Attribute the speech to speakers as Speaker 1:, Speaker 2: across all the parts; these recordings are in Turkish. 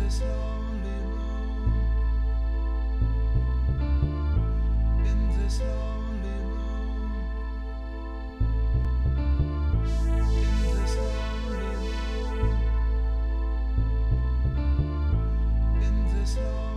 Speaker 1: this lonely room, in this lonely room, in this lonely room, in this lonely room.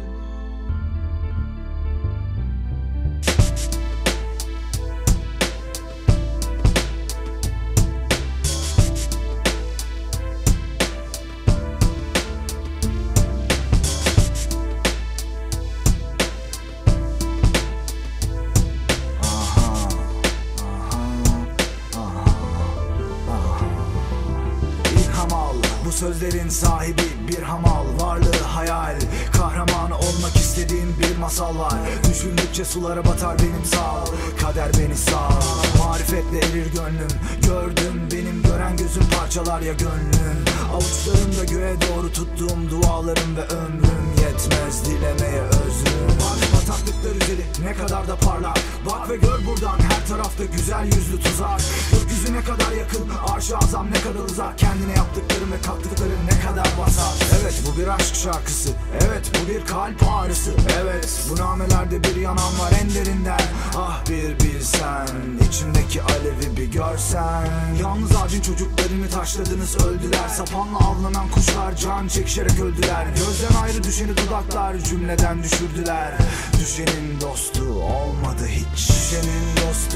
Speaker 2: Bu sözlerin sahibi bir hamal, varlığı hayal, kahramanı olmak istediğim bir masal var. Düşündükçe sulara batar benim sağ, kader beni sağ. Marifetle erir gönlüm, gördüm benim gören gözüm parçalar ya gönlüm. Avuçlarımda göğe doğru tuttuğum dualarım ve ömrüm yetmez dilemeye özrüm. Bak bataklıklar üzeri ne kadar da parlak, bak ve gör buradan her tarafta güzel yüzlü tuzak. Gökyüzü ne kadar yakın, arş-ı azam ne kadar uzak, kendine yaptıklarım ve kattıkların ne kadar vasat. Evet bu bir aşk şarkısı, evet bu bir kalp ağrısı, evet bu namelerde bir yanan var en derinden. Ah bir bilsen, içimdeki alevi bir görsen. Yalnız ağacın çocuklarını taşladınız öldüler, sapanla avlanan kuşlar can çekişerek öldüler. Gözden ayrı düşeni dudaklar cümleden düşürdüler. Düşenin dostu olmadı hiç, düşenin dostu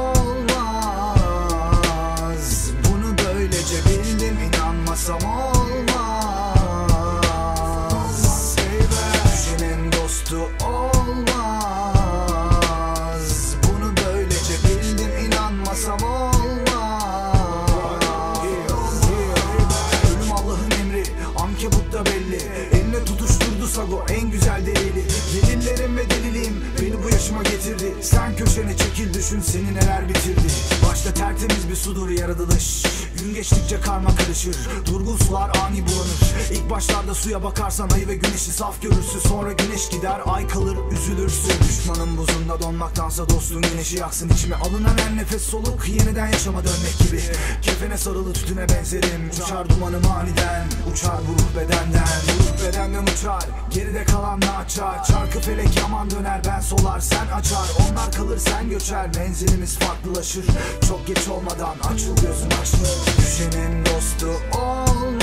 Speaker 2: olmaz. Bunu böylece bildim, inanmasam olmaz. Düşenin dostu olmaz. Bunu böylece bildim, inanmasam olmaz. Ölüm Allah'ın emri, ankebut da belli. Eline tutuşturdu Sago en güzel delili. Delillerim ve deliliğim beni bu yaşıma getirdi. Sen köşene çekil düşün seni neler bitirdi. Başta tertemiz bir sudur yaratılış, gün geçtikçe karma karışır, durgun sular ani bulanır. İlk başlarda suya bakarsan ayı ve güneşi saf görürsün, sonra güneş gider ay kalır üzülürsün. Düşmanın buzunda donmaktansa dostun güneşi yaksın içime. Alınan her nefes soluk yeniden yaşama dönmek gibi. Kefene sarılı tütüne benzerim, uçar dumanım aniden, uçar bu ruh bedenden. Ruh bedenden uçar, geride kalan ne açar. Çarkı felek yaman döner, ben solar sen açar. Onlar kalır sen göçer, menzilimiz farklılaşır. Çok geç olmadan açıl gözün açıl. Düşenin dostu olmaz.